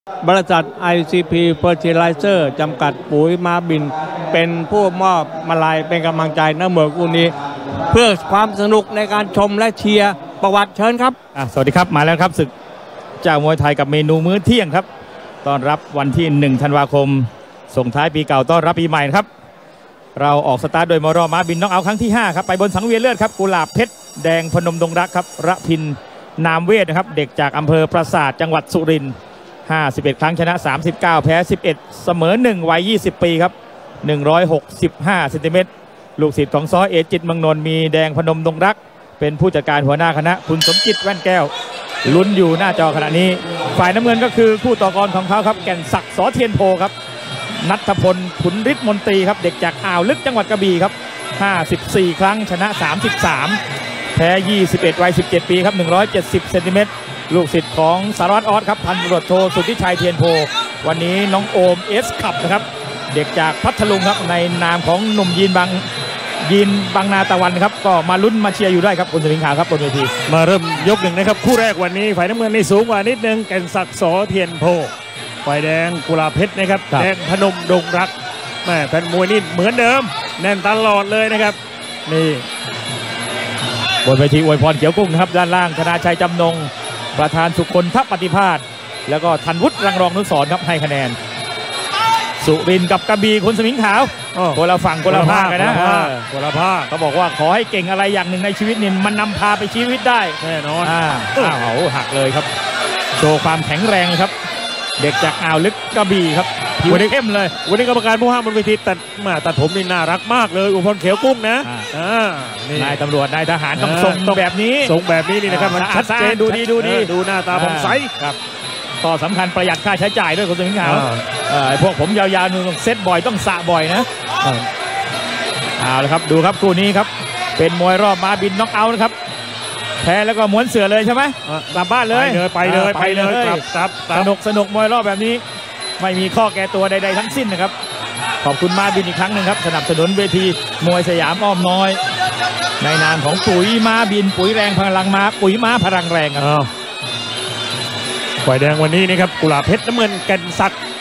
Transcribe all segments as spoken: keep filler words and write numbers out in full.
บริษัท ไอ ซี พี Fertilizer จำกัดปุ๋ยมาบินเป็นผู้มอบมาลัยเป็นกำลังใจนักมวยคู่นี้เพื่อความสนุกในการชมและเชียร์ประวัติเชิญครับสวัสดีครับมาแล้วครับศึกเจ้ามวยไทยกับเมนูมื้อเที่ยงครับต้อนรับวันที่หนึ่งธันวาคมส่งท้ายปีเก่าต้อนรับปีใหม่ครับเราออกสตาร์ทโดยมอรอม้าบินน้องเอาครั้งที่ห้าครับไปบนสังเวียนเลือดครับกุหลาบเพชรแดงพนมดงรักครับระพินนามเวทนะครับเด็กจากอำเภอปราสาทจังหวัดสุรินทร์ห้าสิบเอ็ดครั้งชนะสามสิบเก้าแพ้สิบเอ็ดเสมอหนึ่งวัยยี่สิบปีครับหนึ่งร้อยหกสิบห้าเซนติเมตรลูกศิษย์ของซ้อเอจิตเมืองนนท์มีแดงพนมดงรักเป็นผู้จัดการหัวหน้าคณะคุณสมจิตแว่นแก้วลุ้นอยู่หน้าจอขณะนี้ฝ่ายน้ำเงินก็คือคู่ต่อกรของเขาครับแก่นศักดิ์สอเทียนโพครับณัฐพลขุนฤทธิ์มนตรีครับเด็กจากอ่าวลึกจังหวัดกระบี่ครับห้าสิบสี่ครั้งชนะสามสิบสามแพ้ยี่สิบเอ็ดวัยสิบเจ็ดปีครับหนึ่งร้อยเจ็ดสิบเซนติเมตรลูกศิษย์ของสารวัตรออสครับพันตำรวจโทสุทธิชัยเทียนโพวันนี้น้องโอมเอสขับนะครับเด็กจากพัทลุงครับในนามของหนุ่มยีนบางยีนบางนาตะวันครับก็มาลุ้นมาเชียร์อยู่ได้ครับคุณสมิงขาวครับบนเวทีมาเริ่มยกหนึ่งนะครับคู่แรกวันนี้ฝ่ายน้ำเงินนี่สูงกว่านิดนึงแก่นศักดิ์สอเทียนโพฝ่ายแดงกุหลาบเพชรนะครับแดงพนมดงรักแม่แฟนมวยนี่เหมือนเดิมแน่นตลอดเลยนะครับนี่บนเวทีอวยพรเขียวกุ้งนะครับด้านล่างธนาชัยจำนงประธานสุคนทปฏิภาณแล้วก็ธันวุฒิรังรองนุสรครับให้คะแนนสุรินทร์กับกระบี่คุณสมิงขาวคนละฝั่งคนละภาคกันนะคนละภาคเขาบอกว่าขอให้เก่งอะไรอย่างหนึ่งในชีวิตนี่มันนำพาไปชีวิตได้แน่นอนอ้าวหักเลยครับโชว์ความแข็งแรงครับเด็กจากอ่าวลึกกระบี่ครับผิวเข้มเลยวันนี้กรรมการผู้ห้ามบนเวทีตัดมาตัดผมนี่น่ารักมากเลยอุปกรณ์เขียวกุ้งนะนายตำรวจนายทหารต้องทรงแบบนี้ทรงแบบนี้นี่นะครับมันชัดเจนดูดีดูดีดูหน้าตาผ่องใสครับต่อสำคัญประหยัดค่าใช้จ่ายด้วยคุณสมิงขาวพวกผมยาวๆนึงต้องเซตบ่อยต้องสระบ่อยนะเอาละครับดูครับคู่นี้ครับเป็นมวยรอบม้าบินน็อกเอาท์นะครับแพ้แล้วก็ม้วนเสือเลยใช่ไหมกลับบ้านเลยไปเลยไปเลยกลับกลับสนุกสนุกมวยรอบแบบนี้ไม่มีข้อแก้ตัวใดๆทั้งสิ้นนะครับขอบคุณม้าบินอีกครั้งหนึ่งครับสนับสนุนเวทีมวยสยามอ้อมน้อยในนามของปุ๋ยม้าบินปุ๋ยแรงพลังม้าปุ๋ยม้าพลังแรงครับฝ่ายแดงวันนี้นะครับกุหลาบเพชรน้ำเงินแก่นศักดิ์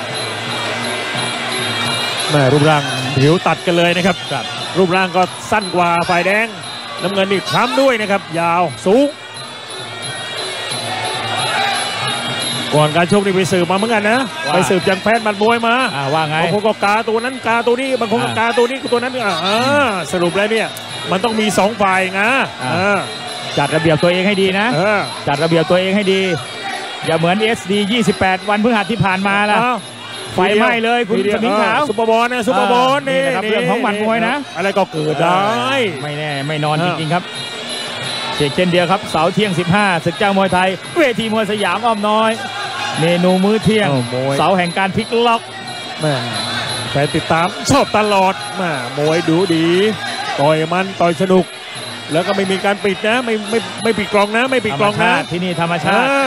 แม่รูปร่างผิวตัดกันเลยนะครับรูปร่างก็สั้นกว่าฝ่ายแดงน้ำเงินนี่คล้ำด้วยนะครับยาวสูงก่อนการชกนี่ไปสืบมาเหมือนกันนะไปสืบจากแฟนบัตรมวยมาว่าไงบางคนก็กาตัวนั้นกาตัวนี้บางคนก็กาตัวนี้ตัวนั้นอ่าสรุปแล้วเนี่ยมันต้องมีสองฝ่ายนะจัดระเบียบตัวเองให้ดีนะจัดระเบียบตัวเองให้ดีอย่าเหมือน เอส ดี ยี่สิบแปดวันพฤหัสที่ผ่านมาละไฟไหม้เลยคุณสมิงขาวซุปเปอร์บอลนะซุปเปอร์บอลนี่นะครับเรื่องของหมัดมวยนะอะไรก็เกิดได้ไม่แน่ไม่นอนจริงๆครับเช่นเช่นเดียวครับเสาร์เที่ยงสิบห้าศึกเจ้ามวยไทยเวทีมวยสยามอ้อมน้อยเมนูมื้อเที่ยงเสาแห่งการพลิกล็อกแม่แฟนติดตามชอบตลอดแม่มวยดูดีต่อยมันต่อยสนุกแล้วก็ไม่มีการปิดนะไม่ไม่ไม่ปิดกลองนะไม่ปิดกลองนะที่นี่ธรรมชาติ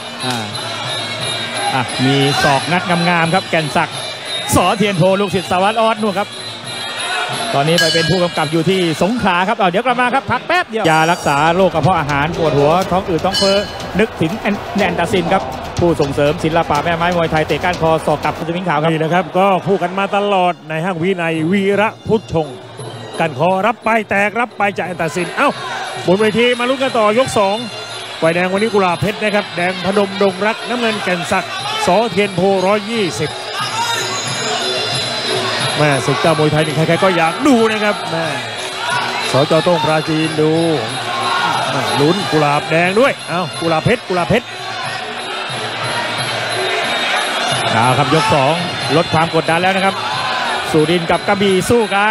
อ่ะมีศอกงัดงามๆครับแก่นศักดิ์สอเทียนโพลูกศิษย์สารวัตรออสนู่นครับตอนนี้ไปเป็นผู้กำกับอยู่ที่สงขลาครับเอาเดี๋ยวกลับมาครับพักแป๊บเดียวยารักษาโรคกระเพาะอาหารปวดหัวท้องอืดท้องเฟ้อนึกถึงแอนตาซินครับผู้ส่งเสริมศิลปะแม่ไม้มวยไทยเตะก้านคอศอกกลับคุณสมิงขาวครับนี่นะครับก็คู่กันมาตลอดในห้างวินัยวีระพุทธชงกันคอรับไปแตกรับไปจากแอนตาซินเอ้าบนเวทีมาลุ้นกันต่อยกสองฝ่ายแดงวันนี้กุหลาบเพชรนะครับแดงพนมดงรักน้ำเงินแก่นศักดิ์สอเทียนโพร้อยยี่สิบแม่ศึกเจ้ามวยไทยนี่ใครๆก็อยากดูนะครับแม่สจโต้งปราจีนดูลุ้นกุหลาบแดงด้วยเอ้ากุหลาบเพชรกุหลาบเพชรเอาครับยกสองลดความกดดันแล้วนะครับสุรินทร์กับกระบี่สู้กัน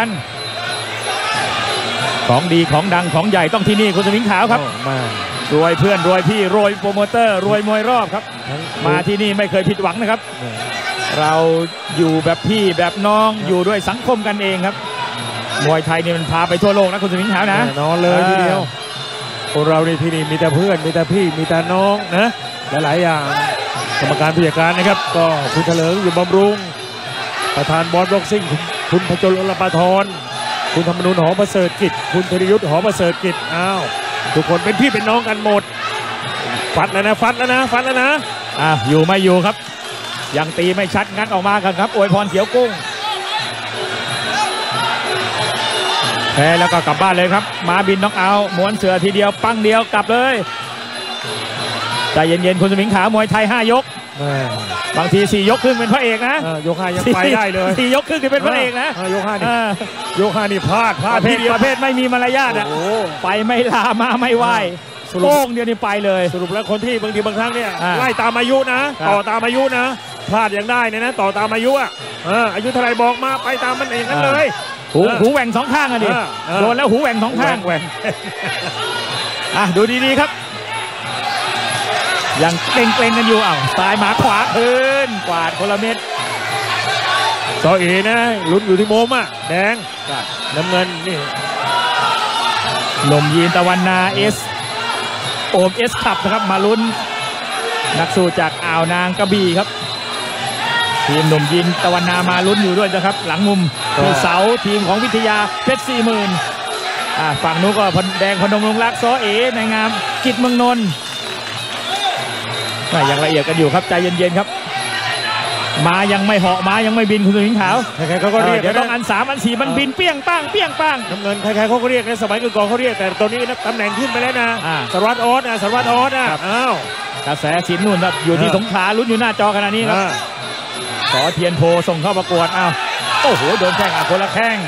ของดีของดังของใหญ่ต้องที่นี่คุณสมิงขาวครับรวยเพื่อนรวยพี่รวยโปรโมเตอร์รวยมวยรอบครับมาที่นี่ไม่เคยผิดหวังนะครับเราอยู่แบบพี่แบบน้องอยู่ด้วยสังคมกันเองครับมวยไทยนี่มันพาไปทั่วโลกนะคุณสมิงขาวนะนอนเลยทีเดียวคนเราในที่นี่มีแต่เพื่อนมีแต่พี่มีแต่น้องนะหลายๆอย่างกรรมการผู้จัดการนะครับก็คุณเถลิงอยู่บำรุงประธานบอลบ็อกซิ่งคุณพจน์อลปาธรคุณธรรมนุนหอประเสริฐกิจคุณธนยุทธหอประเสริฐกิจอ้าวทุกคนเป็นพี่เป็นน้องกันหมดฟัดแล้วนะฟัดแล้วนะฟัดแล้วนะอ่ะอยู่ไม่อยู่ครับยังตีไม่ชัดงัดออกมากันครับอวยพรเขียวกุ้งแพ้แล้วก็กลับบ้านเลยครับมาบินน็อกเอาท์ม้วนเสือทีเดียวปั้งเดียวกลับเลยใจเย็นๆคุณสมิงขามวยไทยห้ายกบางทีสี่ยกครึ่งเป็นพระเอกนะยกห้ายังไปได้เลยสี่ยกครึ่งเป็นพระเอกนะยกห้านี่ยกห้านี่พลาดพลาดประเภทประเภทไม่มีมารยาทอ่ะไปไม่ลามาไม่ไหวโป้งเดียวนี่ไปเลยสรุปแล้วคนที่บางทีบางครั้งเนี่ยไล่ตามอายุนะต่อตามอายุนะพลาดยังได้เนี่ยนะต่อตามอายุอ่ะอายุเท่าไรบอกมาไปตามมันเองนั่นเลยหูหูแหว่งสองข้างอ่ะดิโดนแล้วหูแหว่งสองข้างแหว่งอ่ะดูดีๆครับยังเกรงๆกันอยู่อ้าวซ้ายมาขวาคืนกวาดคนละเม็ดซอเอนะลุ้นอยู่ที่โมมอ่ะแดงน้ำเงินนี่หนุ่มยีนตะวันนาเอสโอมเอสขับนะครับมาลุ้นนักสู้จากอ่าวนางกระบี่ครับทีมหนุ่มยีนตะวันนามาลุ้นอยู่ด้วยนะครับหลังมุมที่เสาทีมของวิทยาเพชรสี่หมื่นฝั่งนู้นก็แดงพนมลงรักซอเอในงามกิจเมืองนนท์ยังละเอียดกันอยู่ครับใจเย็นๆครับมายังไม่เหาะมายังไม่บินคุณสุนิงขาวใครๆเขาก็เรียกเดี๋ยวต้องอันสามอันสี่มันบินเปี้ยงป้างเปี้ยงป้างน้ำเงินใครๆเขาก็เรียกในสมัยก่อนเขาเรียกแต่ตอนนี้ตำแหน่งขึ้นไปแล้วนะสารวัตรออสนะสารวัตรออสนะอ้าวกระแสสินนู่นอยู่ที่สงขลาลุ้นอยู่หน้าจอขณะนี้ครับขอเทียนโพส่งเข้าประกวดอ้าวโอ้โหโดนแข้งอ่ะคนละแข้ง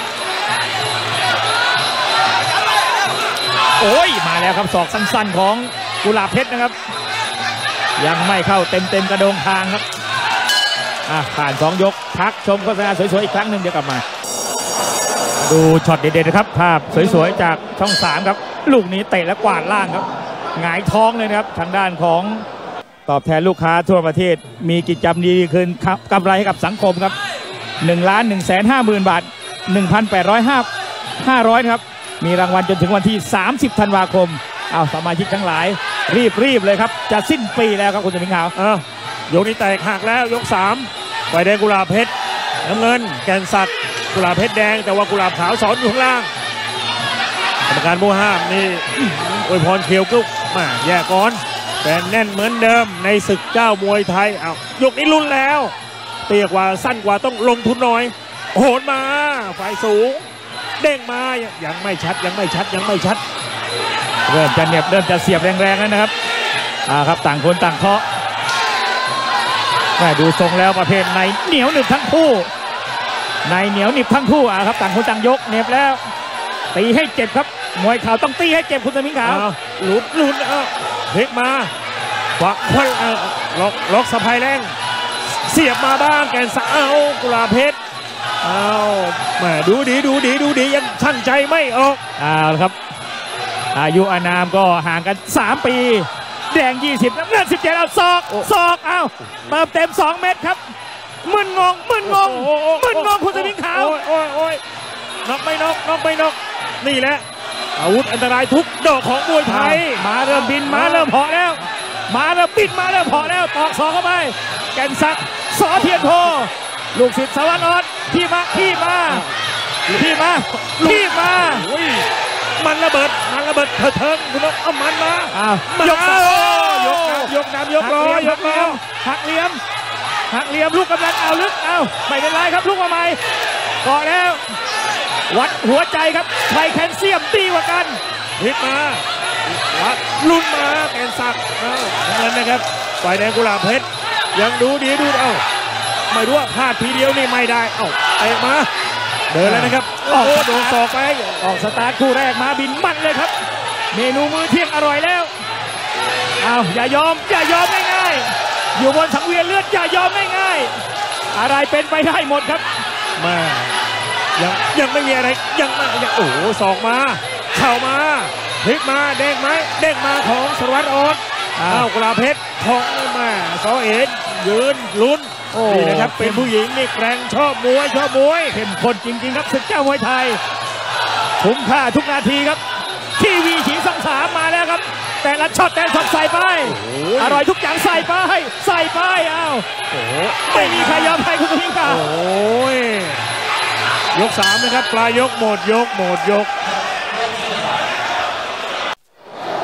โอ้ยมาแล้วครับศอกสั้นๆของกุหลาบเพชรนะครับยังไม่เข้าเต็มๆกระโดงคางครับอ่ะผ่านสองยกพักชมโฆษณาสวยๆอีกครั้งหนึ่งเดี๋ยวกลับมาดูช็อตเด็ดๆนะครับภาพสวยๆจากช่องสามครับลูกนี้เตะและกวาดล่างครับหงายท้องเลยนะครับทางด้านของตอบแทนลูกค้าทั่วประเทศมีกิจกรรมดีคืนกำไรให้กับสังคมครับหนึ่งล้านหนึ่งแสนห้าหมื่นบาทหนึ่งพันแปดร้อยห้าห้าร้อยครับมีรางวัลจนถึงวันที่สามสิบธันวาคมเอาสมาชิกทั้งหลายรีบรีบเลยครับจะสิ้นปีแล้วครับคุณสมิงขาวอ้าวยกนี้แตกหักแล้วยกสามไฟแดงกุหลาบเพชรน้ำเงินแกนสักกุหลาบเพชรแดงแต่ว่ากุหลาบขาวสอนอยู่ข้างล่างกรรมการผู้ห้ามนี่อวยพรเขียวกุ๊กมาแย่ก่อนแฟนแน่นเหมือนเดิมในศึกเจ้ามวยไทยเอายกนี้ลุ้นแล้วเตี้ยกว่าสั้นกว่าต้องลงทุนน้อยโหนมาฝ่ายสูงเด้งมายังไม่ชัดยังไม่ชัดยังไม่ชัดเริ่มจะเหน็บเริ่มจะเสียบแรงๆแล้วนะครับอ่าครับต่างคนต่างเคาะแม่ดูทรงแล้วประเภทในเหนียวหนึบทั้งคู่ในเหนียวหนึบทั้งคู่อ่ะครับต่างคนต่างยกเหน็บแล้วตีให้เจ็บครับมวยเข่าต้องตีให้เจ็บคุณสมิงขาวหลุดหลุดเอ้าพลิกมาขวาควันล็อกล็อกสะพายแรงเสียบมาบ้างแกนสาวกุหลาบเพชรเอาแม่ดูดีดูดีดูดียังชั่งใจไม่ออกเอาละครับอายุอานามก็ห่างกันสามปีแดงยี่สิบน้ำเงินสิบเจ็ดเอาศอกศอกเอาเติมเต็มสองเม็ดครับมึนงงมึนงงมึนงงคุณสมิงขาวโอ้ยโอ้ยน็อกไม่น็อกน็อกไม่น็อกนี่แหละอาวุธอันตรายทุกดอกของมวยไทยมาเริ่มบินมาเริ่มเหาะแล้วมาเริ่มบินมาเริ่มเหาะแล้วตอกศอกเข้าไปแกนสักสอเทียนโพลูกศิษย์สวัสดิ์ออดที่มาที่มาที่มาที่มามันระเบิดมันระเบิดเถิงคุณน้องเอามันมาอ้าวยกยกน้ำยกน้ำยกล้อยกล้อหักเหลี่ยมหักเหลี่ยมลูกกำลังเอาลึกเอาไม่เป็นไรครับลูกมาใหม่เกาะแล้ววัดหัวใจครับใครแคลเซียมดีกว่ากันพลิกมาวัดลุ้นมาแกนสักเอาเงินนะครับฝ่ายแดงกุหลาบเพชรยังดูดีดูเอาไม่รู้ว่าพลาดทีเดียวนี่ไม่ได้เอ้าเตะมาเดินแล้วนะครับโอ้โดนศอกไปออกสตาร์ทคู่แรกมาบินมันเลยครับเมนูมื้อเที่ยงอร่อยแล้วเอาอย่ายอมอย่ายอมง่ายๆอยู่บนสังเวียนเลือดอย่ายอมง่ายๆอะไรเป็นไปได้หมดครับมายังยังไม่มีอะไรยังไม่ยังโอ้โหศอกมาเข่ามาพลิกมาเด้งไหมเด้งมาของสารวัตรออสอ้าวกุหลาบเพชรของมาซอเอ็นยืนลุ้นนี่นะครับเป็นผู้หญิงนี่แกร่งชอบมวยชอบมวยเข้มข้นจริงๆครับศึกเจ้ามวยไทยคุ้มค่าทุกนาทีครับทีวีฉีสองสามมาแล้วครับแต่ละช็อตแต่ละช็อตใส่ไปอร่อยทุกอย่างใส่ไปใส่ไปอ้าวไม่มีใครยอมใครคุณสมิงขาวโอ้ยยกสามนะครับปลายยกหมดยกหมดยก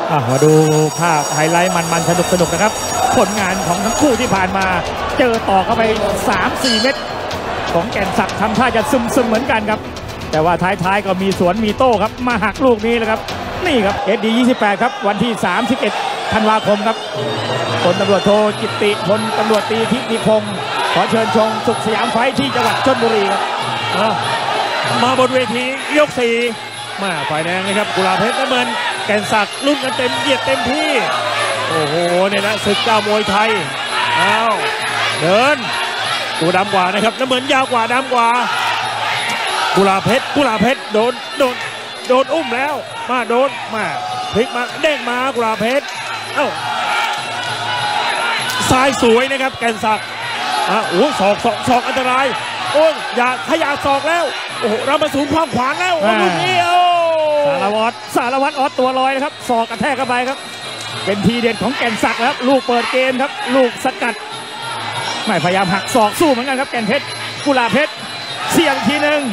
อ่ะมาดูภาพไฮไลท์มันๆสนุกสนุกนะครับผลงานของทั้งคู่ที่ผ่านมาเจอต่อเข้าไป สามสี่ เม็ดของแก่นศักดิ์ทำท่าจะซึมๆเหมือนกันครับแต่ว่าท้ายๆก็มีสวนมีโต้ครับมาหักลูกนี้เลยครับนี่ครับ เอส ดี ยี่สิบแปด ครับวันที่สามสิบเอ็ดธันวาคมครับพลตำรวจโทกิตติพลตำรวจตรีทิติพงศ์ขอเชิญชมศึกสยามไฟท์ที่จังหวัดชลบุรีครับมาบนเวทียกสี่มาฝ่ายแดงนะครับกุหลาบเพชรน้ำเงินแก่นศักดิ์รุ่นกันเต็มเหยียดเต็มที่โอ้โหเนี่ยนะศึกเจ้ามวยไทยอ้าวเดินตัวดำกว่านะครับน้ำเงินยาวกว่าดำกว่ากุหลาบเพชรกุหลาบเพชรโดนโดนโดนอุ้มแล้วมาโดนมาพลิกมาเด้งมากุหลาบเพชรเอ้าซ้ายสวยนะครับแก่นศักดิ์อ่ะโอ้ศอกศอกศอกอันตรายโอ้ยอย่าขยาศอกแล้วโอ้โหเรามาสูงความขวางแล้วลูกนี้โอ้สารวัตรสารวัตรออสตัวลอยนะครับศอกกระแทกเข้าไปครับเป็นทีเด็ดของแก่นศักดิ์ครับลูกเปิดเกมครับลูกสกัดไม่พยายามหักศอกสู้เหมือนกันครับแก่นเพชรกุหลาบเพชรเสี่ยงทีหนึ่ง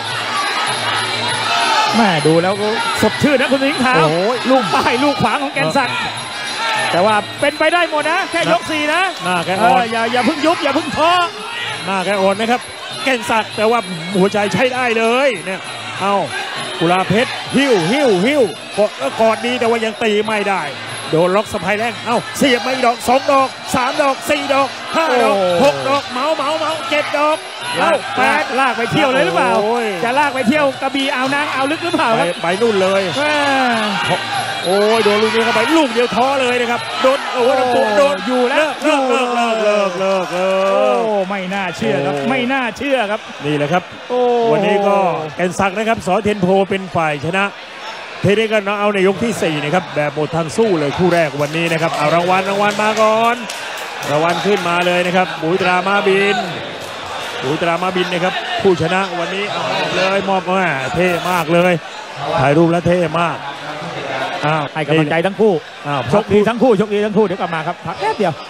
แม่ดูแล้วก็สดชื่นนะคุณสิงห์ขาวลูกป้ายลูกขวางของแก่นศักดิ์แต่ว่าเป็นไปได้หมดนะแค่ยกสี่นะหน้าแกอ่อนอย่าอย่าเพิ่งยุบอย่าเพิ่งท้อหน้าแกอ่อนนะครับแก่นศักดิ์แต่ว่าหัวใจใช้ได้เลยเนี่ยเอากุหลาบเพชรหิ้วหิ้วหิ้วกดกอดดีแต่ว่ายังตีไม่ได้โดนล็อกสะพายแรงเอ้าเสียบมาอีกดอกสองดอกสามดอกสี่ดอกห้าดอกหกดอกเมาเมาเมาเจ็ดดอกเอ้าแปดลากไปเที่ยวเลยหรือเปล่าจะลากไปเที่ยวกระบี่อ่าวนางอ่าวลึกหรือเปล่าครับไปนู่นเลยโอ้ยโดนลูกนี้เข้าไปลูกเดียวท้อเลยนะครับโดนโอ้ยตัวโดนอยู่แล้วเลิกเลิกเลิกเลิกเลิกเลิกโอ้ไม่น่าเชื่อครับไม่น่าเชื่อครับนี่แหละครับวันนี้ก็แก่นศักดิ์นะครับสอเทียนโพเป็นฝ่ายชนะเทเดกันเอาในยกที่สี่นะครับแบบหมดทางสู้เลยคู่แรกวันนี้นะครับเอารางวัลรางวัลมาก่อนรางวัลขึ้นมาเลยนะครับปุ๋ยตรามาบินปุ๋ยตรามาบินนะครับผู้ชนะวันนี้เอามอบเลยมอบมาเท่มากเลยถ่ายรูปแล้วเท่มากให้กำลังใจทั้งคู่โชคดีทั้งคู่โชคดีทั้งคู่เดี๋ยวกลับมาครับพักแป๊บเดียว